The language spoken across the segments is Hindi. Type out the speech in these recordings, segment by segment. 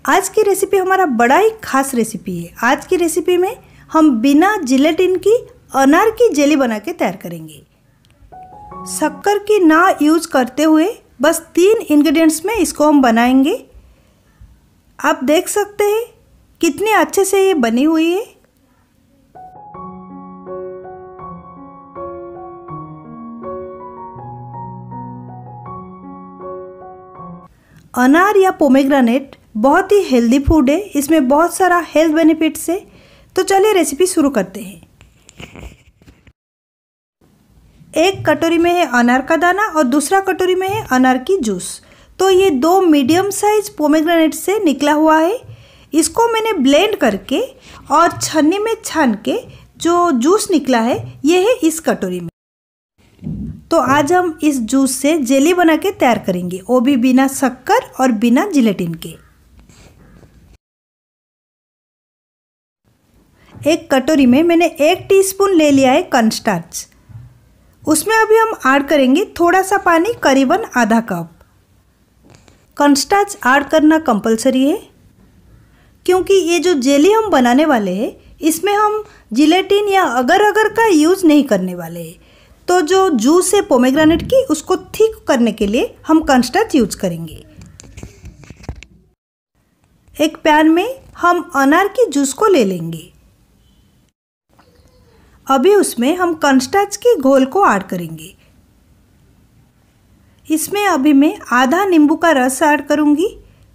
आज की रेसिपी हमारा बड़ा ही खास रेसिपी है। आज की रेसिपी में हम बिना जिलेटिन की अनार की जेली बना के तैयार करेंगे। शक्कर की ना यूज करते हुए बस 3 इंग्रेडिएंट्स में इसको हम बनाएंगे। आप देख सकते हैं कितने अच्छे से ये बनी हुई है। अनार या पोमेग्रेनेट बहुत ही हेल्दी फूड है। इसमें बहुत सारा हेल्थ बेनिफिट्स है। तो चलिए रेसिपी शुरू करते हैं। एक कटोरी में है अनार का दाना और दूसरा कटोरी में है अनार की जूस। तो ये 2 मीडियम साइज पोमेग्रेनेट से निकला हुआ है। इसको मैंने ब्लेंड करके और छन्नी में छान के जो जूस निकला है ये है इस कटोरी में। तो आज हम इस जूस से जेली बना के तैयार करेंगे, वो भी बिना शक्कर और बिना जिलेटिन के। एक कटोरी में मैंने 1 टीस्पून ले लिया है कॉर्नस्टार्च। उसमें अभी हम ऐड करेंगे थोड़ा सा पानी, करीबन आधा कप। कॉर्नस्टार्च ऐड करना कंपलसरी है क्योंकि ये जो जेली हम बनाने वाले हैं इसमें हम जिलेटिन या अगर अगर का यूज़ नहीं करने वाले हैं। तो जो जूस है पोमेग्रेनेट की उसको थिक करने के लिए हम कॉर्नस्टार्च यूज करेंगे। एक पैन में हम अनार की जूस को ले लेंगे। अभी उसमें हम कॉर्नस्टार्च की घोल को ऐड करेंगे। इसमें अभी मैं आधा नींबू का रस ऐड करूंगी।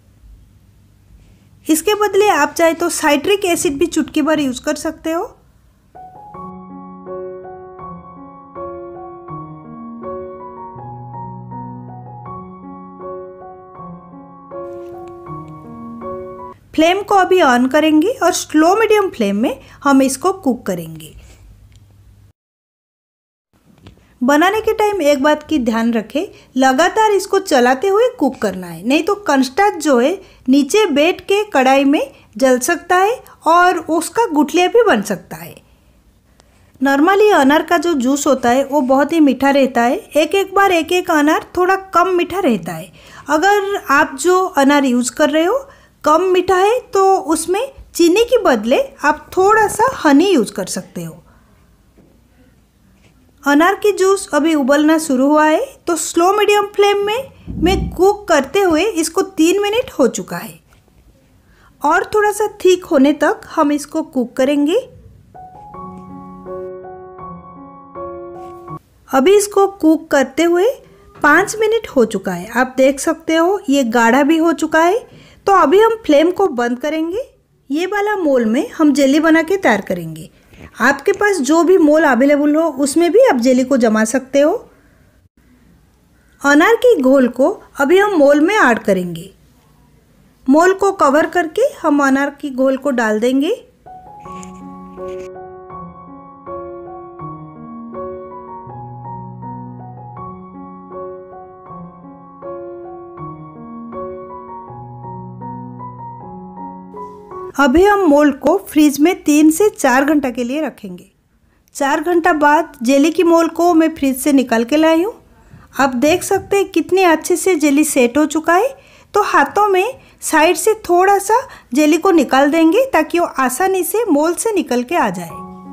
इसके बदले आप चाहे तो साइट्रिक एसिड भी चुटकी भर यूज कर सकते हो। फ्लेम को अभी ऑन करेंगे और स्लो मीडियम फ्लेम में हम इसको कुक करेंगे। बनाने के टाइम एक बात की ध्यान रखें, लगातार इसको चलाते हुए कुक करना है, नहीं तो कॉर्नस्टार्च जो है नीचे बैठ के कढ़ाई में जल सकता है और उसका गुठलिया भी बन सकता है। नॉर्मली अनार का जो जूस होता है वो बहुत ही मीठा रहता है। एक बार एक अनार थोड़ा कम मीठा रहता है। अगर आप जो अनार यूज़ कर रहे हो कम मीठा है तो उसमें चीनी के बदले आप थोड़ा सा हनी यूज कर सकते हो। अनार की जूस अभी उबलना शुरू हुआ है तो स्लो मीडियम फ्लेम में मैं कुक करते हुए इसको 3 मिनट हो चुका है और थोड़ा सा थिक होने तक हम इसको कुक करेंगे। अभी इसको कुक करते हुए 5 मिनट हो चुका है। आप देख सकते हो ये गाढ़ा भी हो चुका है। तो अभी हम फ्लेम को बंद करेंगे। ये वाला मोल में हम जेली बना के तैयार करेंगे। आपके पास जो भी मोल अवेलेबल हो उसमें भी आप जेली को जमा सकते हो। अनार की घोल को अभी हम मोल में ऐड करेंगे। मोल को कवर करके हम अनार की घोल को डाल देंगे। अभी हम मोल्ड को फ्रिज में 3 से 4 घंटा के लिए रखेंगे। 4 घंटा बाद जेली की मोल्ड को मैं फ्रिज से निकाल के लाई हूँ। आप देख सकते हैं कितने अच्छे से जेली सेट हो चुका है। तो हाथों में साइड से थोड़ा सा जेली को निकाल देंगे ताकि वो आसानी से मोल्ड से निकल के आ जाए।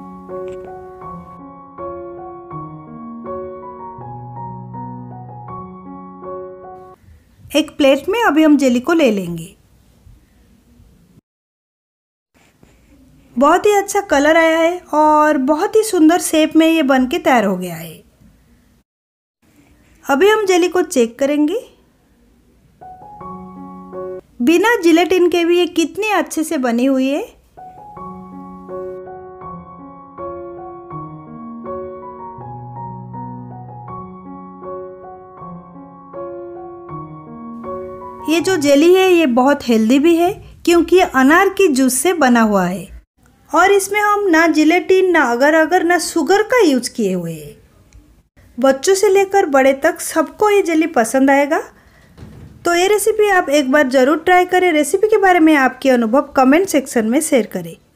एक प्लेट में अभी हम जेली को ले लेंगे। बहुत ही अच्छा कलर आया है और बहुत ही सुंदर शेप में ये बन के तैयार हो गया है। अभी हम जेली को चेक करेंगे। बिना जिलेटिन के भी ये कितनी अच्छे से बनी हुई है। ये जो जेली है ये बहुत हेल्दी भी है क्योंकि ये अनार की जूस से बना हुआ है और इसमें हम ना जिलेटिन, ना अगर अगर, ना शुगर का यूज किए हुए हैं। बच्चों से लेकर बड़े तक सबको ये जेली पसंद आएगा। तो ये रेसिपी आप एक बार ज़रूर ट्राई करें। रेसिपी के बारे में आपके अनुभव कमेंट सेक्शन में शेयर करें।